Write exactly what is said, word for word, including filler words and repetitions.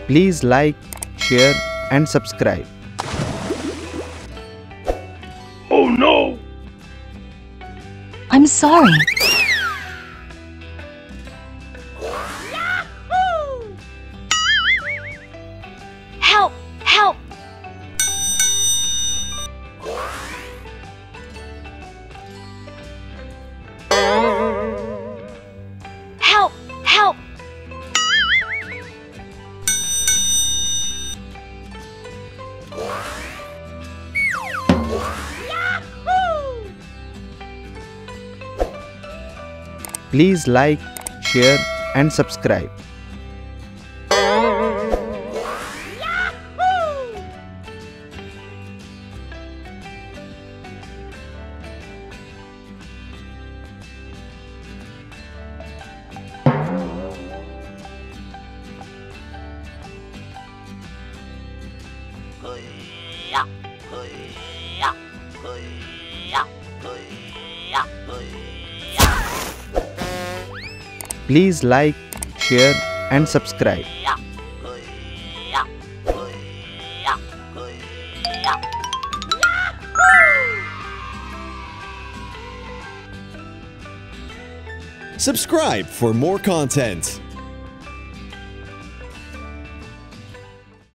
Please like, share and subscribe. Oh no! I'm sorry. Help! Help! Help! Help! Please like, share and subscribe. Please like, share and subscribe. Subscribe for more content.